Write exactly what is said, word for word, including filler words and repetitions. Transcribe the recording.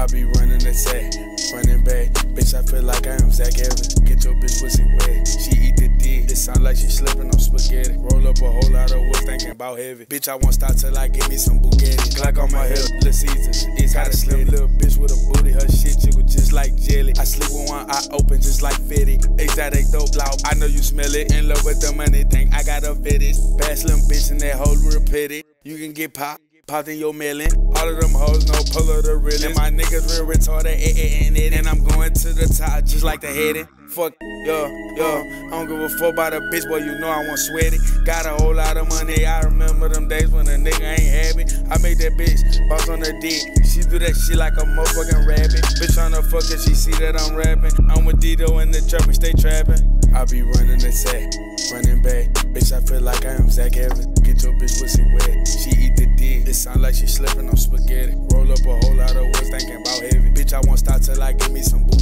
I be running the set, running back. Bitch, I feel like I am Zach Evans. Get your bitch pussy wet, she eat the dick. It sound like she slipping on spaghetti. Roll up a whole lot of wood, thinking about heavy. Bitch, I won't stop till I get me some Bugatti. Glock on my hip, Lil Caesars. It's got a slim little bitch with a booty. Her shit jiggle just like jelly. I sleep with one eye open just like Fetty. Exotic dope loud, I know you smell it. In love with the money, think I got a fetish. Bad slim bitch and that whole real petty. You can get popped. Popped in your melon. All of them hoes, no pull of the real. And my niggas real retarded, eh, eh, and it. And I'm going to the top just like the heading. Fuck, yo, yo. I don't give a fuck about a bitch, boy, you know I won't sweat it. Got a whole lot of money, I remember them days when a nigga ain't happy. I made that bitch bounce on her dick. She do that shit like a motherfucking rabbit. Bitch tryna fuck her, she see that I'm rapping. I'm with Dito in the trap, we stay trapping. I be running the set, running back. Bitch, I feel like I am Zach Evans. Get your bitch pussy wet, she eat the dick. It sound like she slipping on spaghetti. Roll up a whole lot of wood, thinking about heavy. Bitch, I won't stop till I get me some